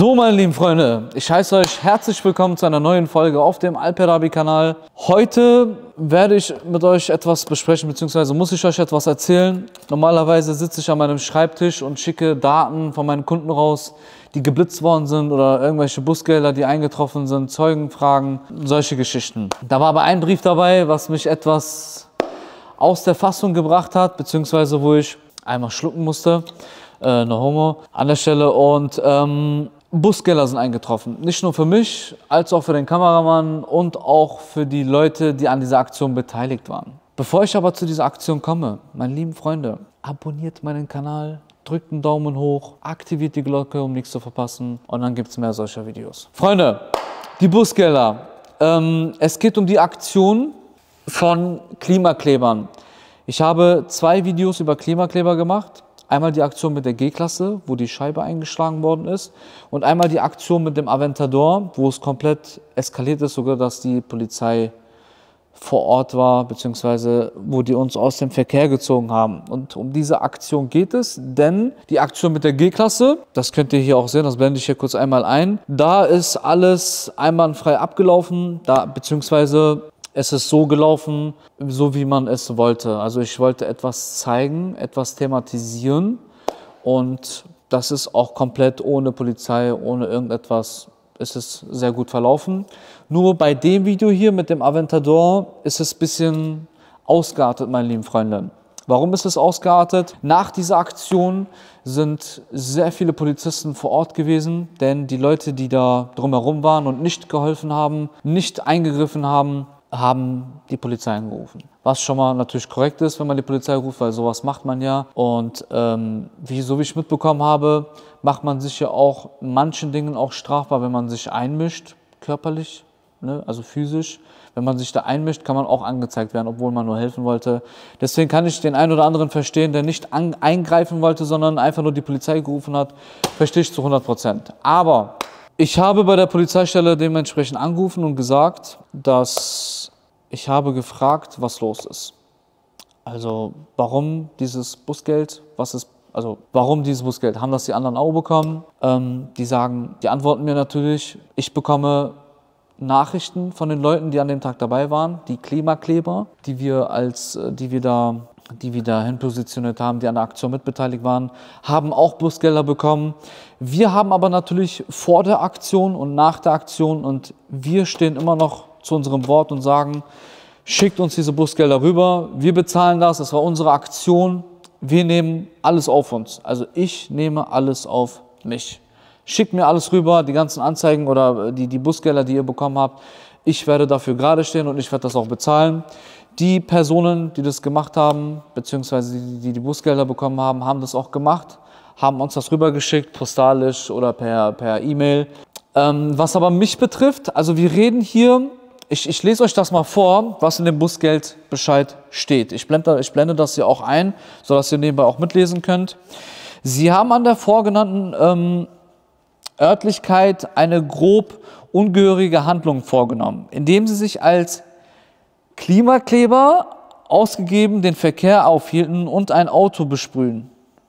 So, meine lieben Freunde, ich heiße euch herzlich willkommen zu einer neuen Folge auf dem Alperabi-Kanal. Heute werde ich mit euch etwas besprechen, beziehungsweise muss ich euch etwas erzählen. Normalerweise sitze ich an meinem Schreibtisch und schicke Daten von meinen Kunden raus, die geblitzt worden sind oder irgendwelche Bußgelder, die eingetroffen sind, Zeugenfragen, solche Geschichten. Da war aber ein Brief dabei, was mich etwas aus der Fassung gebracht hat, beziehungsweise wo ich einmal schlucken musste. No homo an der Stelle, und Bußgelder sind eingetroffen. Nicht nur für mich, als auch für den Kameramann und auch für die Leute, die an dieser Aktion beteiligt waren. Bevor ich aber zu dieser Aktion komme, meine lieben Freunde, abonniert meinen Kanal, drückt einen Daumen hoch, aktiviert die Glocke, um nichts zu verpassen, und dann gibt es mehr solcher Videos. Freunde, die Bußgelder. Es geht um die Aktion von Klimaklebern. Ich habe 2 Videos über Klimakleber gemacht. Einmal die Aktion mit der G-Klasse, wo die Scheibe eingeschlagen worden ist, und einmal die Aktion mit dem Aventador, wo es komplett eskaliert ist, sogar dass die Polizei vor Ort war, beziehungsweise wo die uns aus dem Verkehr gezogen haben. Und um diese Aktion geht es, denn die Aktion mit der G-Klasse, das könnt ihr hier auch sehen, das blende ich hier kurz einmal ein, da ist alles einwandfrei abgelaufen, beziehungsweise es ist so gelaufen, so wie man es wollte. Also ich wollte etwas zeigen, etwas thematisieren, und das ist auch komplett ohne Polizei, ohne irgendetwas, ist es sehr gut verlaufen. Nur bei dem Video hier mit dem Aventador ist es ein bisschen ausgeartet, meine lieben Freunde. Warum ist es ausgeartet? Nach dieser Aktion sind sehr viele Polizisten vor Ort gewesen, denn die Leute, die da drumherum waren und nicht geholfen haben, nicht eingegriffen haben, haben die Polizei angerufen. Was schon mal natürlich korrekt ist, wenn man die Polizei ruft, weil sowas macht man ja. Und so wie ich mitbekommen habe, macht man sich ja auch in manchen Dingen auch strafbar, wenn man sich einmischt, körperlich, ne? Also physisch. Wenn man sich da einmischt, kann man auch angezeigt werden, obwohl man nur helfen wollte. Deswegen kann ich den einen oder anderen verstehen, der nicht eingreifen wollte, sondern einfach nur die Polizei gerufen hat. Verstehe ich zu 100%. Aber ich habe bei der Polizeistelle dementsprechend angerufen und gesagt, dass ich habe gefragt, was los ist. Also warum dieses Bußgeld, warum dieses Bußgeld? Haben das die anderen auch bekommen? Die antworten mir natürlich, ich bekomme Nachrichten von den Leuten, die an dem Tag dabei waren, die Klimakleber, die wir dahin positioniert haben, die an der Aktion mitbeteiligt waren, haben auch Bußgelder bekommen. Wir haben aber natürlich vor der Aktion und nach der Aktion, und wir stehen immer noch zu unserem Wort und sagen, schickt uns diese Bußgelder rüber, wir bezahlen das, das war unsere Aktion, wir nehmen alles auf uns. Also ich nehme alles auf mich. Schickt mir alles rüber, die ganzen Anzeigen oder die Bußgelder, die ihr bekommen habt. Ich werde dafür gerade stehen und ich werde das auch bezahlen. Die Personen, die das gemacht haben, beziehungsweise die Bußgelder bekommen haben, haben das auch gemacht, haben uns das rübergeschickt, postalisch oder per E-Mail. Was aber mich betrifft, also wir reden hier, ich lese euch das mal vor, was in dem Bußgeldbescheid steht. Ich blende das hier auch ein, sodass ihr nebenbei auch mitlesen könnt. Sie haben an der vorgenannten Örtlichkeit eine grob ungehörige Handlung vorgenommen, indem sie sich als Klimakleber ausgegeben den Verkehr aufhielten und ein Auto besprühten.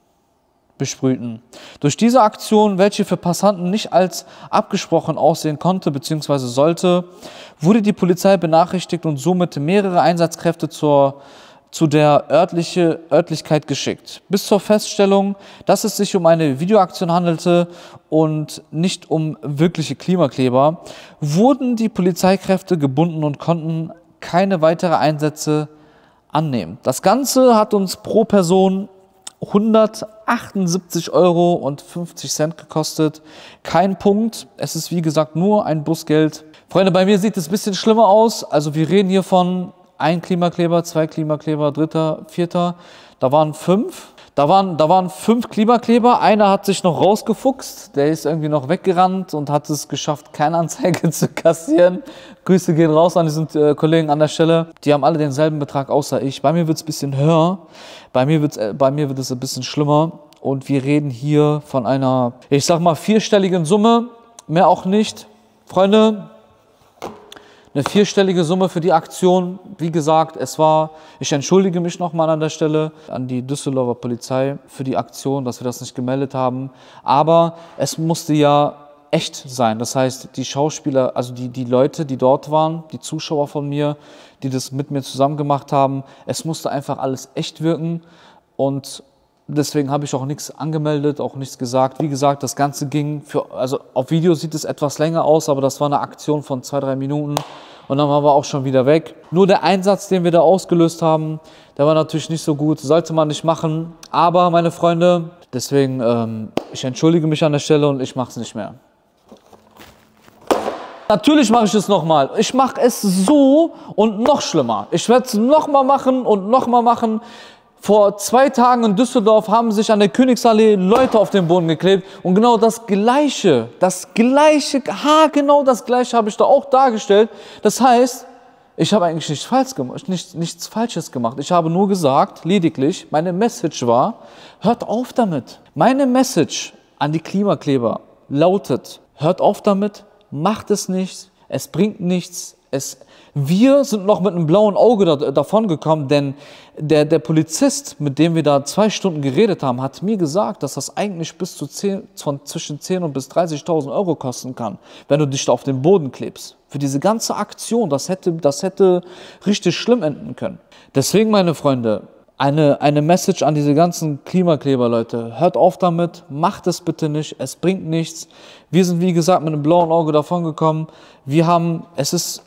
Durch diese Aktion, welche für Passanten nicht als abgesprochen aussehen konnte bzw. sollte, wurde die Polizei benachrichtigt und somit mehrere Einsatzkräfte zu der Örtlichkeit geschickt. Bis zur Feststellung, dass es sich um eine Videoaktion handelte und nicht um wirkliche Klimakleber, wurden die Polizeikräfte gebunden und konnten keine weiteren Einsätze annehmen. Das Ganze hat uns pro Person 178,50 € gekostet. Kein Punkt. Es ist wie gesagt nur ein Bußgeld. Freunde, bei mir sieht es ein bisschen schlimmer aus. Also wir reden hier von 1 Klimakleber, 2 Klimakleber, 3., 4. Da waren 5. Da waren 5 Klimakleber. Einer hat sich noch rausgefuchst. Der ist irgendwie noch weggerannt und hat es geschafft, keine Anzeige zu kassieren. Grüße gehen raus an diesen Kollegen an der Stelle. Die haben alle denselben Betrag außer ich. Bei mir wird es ein bisschen höher. Bei mir wird es ein bisschen schlimmer. Und wir reden hier von einer, ich sag mal, 4-stelligen Summe. Mehr auch nicht. Freunde, eine 4-stellige Summe für die Aktion. Wie gesagt, ich entschuldige mich nochmal an der Stelle an die Düsseldorfer Polizei für die Aktion, dass wir das nicht gemeldet haben. Aber es musste ja echt sein. Das heißt, die Schauspieler, also die Leute, die dort waren, die Zuschauer von mir, die das mit mir zusammen gemacht haben, es musste einfach alles echt wirken und deswegen habe ich auch nichts angemeldet, auch nichts gesagt. Wie gesagt, das Ganze ging also auf Video sieht es etwas länger aus, aber das war eine Aktion von 2-3 Minuten und dann waren wir auch schon wieder weg. Nur der Einsatz, den wir da ausgelöst haben, der war natürlich nicht so gut, sollte man nicht machen. Aber meine Freunde, deswegen, ich entschuldige mich an der Stelle und ich mache es nicht mehr. Natürlich mache ich es nochmal. Ich mache es so und noch schlimmer. Ich werde es nochmal machen und nochmal machen. Vor 2 Tagen in Düsseldorf haben sich an der Königsallee Leute auf den Boden geklebt und genau das Gleiche, genau das Gleiche habe ich da auch dargestellt. Das heißt, ich habe eigentlich nichts Falsches gemacht. Ich habe nur gesagt, lediglich, meine Message war, hört auf damit. Meine Message an die Klimakleber lautet, hört auf damit, macht es nicht, es bringt nichts, wir sind noch mit einem blauen Auge davon gekommen, denn der Polizist, mit dem wir da 2 Stunden geredet haben, hat mir gesagt, dass das eigentlich bis zu zwischen 10.000 und bis 30.000 Euro kosten kann, wenn du dich da auf den Boden klebst. Für diese ganze Aktion, das hätte richtig schlimm enden können. Deswegen, meine Freunde, eine Message an diese ganzen Klimakleber, Leute. Hört auf damit, macht es bitte nicht, es bringt nichts. Wir sind, wie gesagt, mit einem blauen Auge davon gekommen. Es ist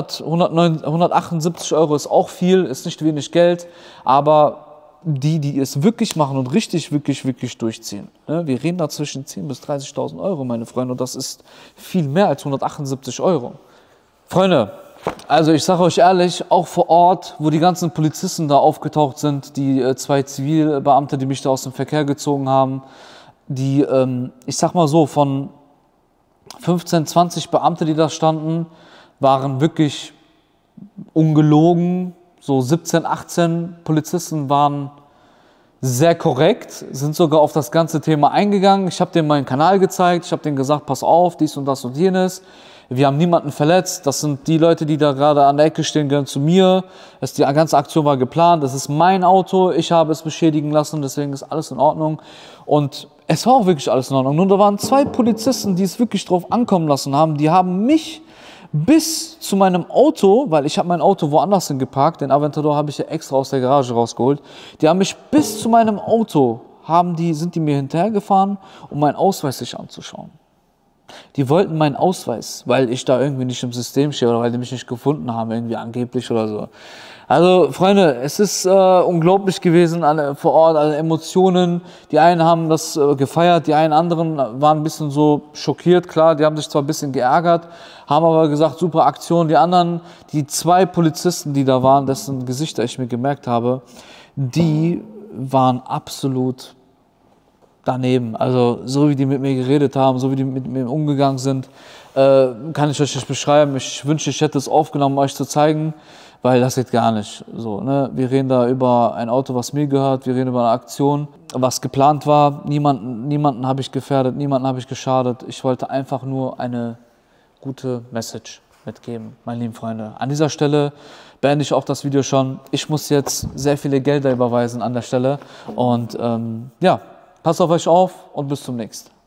178 Euro, ist auch viel, ist nicht wenig Geld, aber die es wirklich machen und wirklich durchziehen. Ne? Wir reden da zwischen 10.000 bis 30.000 Euro, meine Freunde, und das ist viel mehr als 178 Euro. Freunde, also ich sage euch ehrlich, auch vor Ort, wo die ganzen Polizisten da aufgetaucht sind, die 2 Zivilbeamte, die mich da aus dem Verkehr gezogen haben, ich sag mal so, von 15, 20 Beamte, die da standen, waren wirklich ungelogen, so 17, 18 Polizisten waren sehr korrekt, sind sogar auf das ganze Thema eingegangen. Ich habe denen meinen Kanal gezeigt, ich habe denen gesagt, pass auf, dies und das und jenes. Wir haben niemanden verletzt, das sind die Leute, die da gerade an der Ecke stehen, gehören zu mir. Die ganze Aktion war geplant, das ist mein Auto, ich habe es beschädigen lassen, deswegen ist alles in Ordnung. Und es war auch wirklich alles in Ordnung. Nur da waren 2 Polizisten, die es wirklich drauf ankommen lassen haben, die haben mich bis zu meinem Auto, weil ich habe mein Auto woanders hin geparkt, den Aventador habe ich ja extra aus der Garage rausgeholt, die haben mich bis zu meinem Auto, sind die mir hinterhergefahren, um meinen Ausweis sich anzuschauen. Die wollten meinen Ausweis, weil ich da irgendwie nicht im System stehe oder weil die mich nicht gefunden haben, irgendwie angeblich oder so. Also Freunde, es ist unglaublich gewesen vor Ort, alle Emotionen. Die einen haben das gefeiert, die anderen waren ein bisschen so schockiert, klar, die haben sich zwar ein bisschen geärgert, haben aber gesagt, super Aktion. Die anderen, die 2 Polizisten, die da waren, dessen Gesichter ich mir gemerkt habe, die waren absolut daneben. Also so wie die mit mir geredet haben, so wie die mit mir umgegangen sind, kann ich euch nicht beschreiben. Ich wünschte, ich hätte es aufgenommen, um euch zu zeigen, weil das geht gar nicht so. Ne? Wir reden da über ein Auto, was mir gehört, wir reden über eine Aktion, was geplant war. Niemanden habe ich gefährdet, niemanden habe ich geschadet. Ich wollte einfach nur eine gute Message mitgeben, meine lieben Freunde. An dieser Stelle beende ich auch das Video schon. Ich muss jetzt sehr viele Gelder überweisen an der Stelle und ja, passt auf euch auf und bis zum nächsten.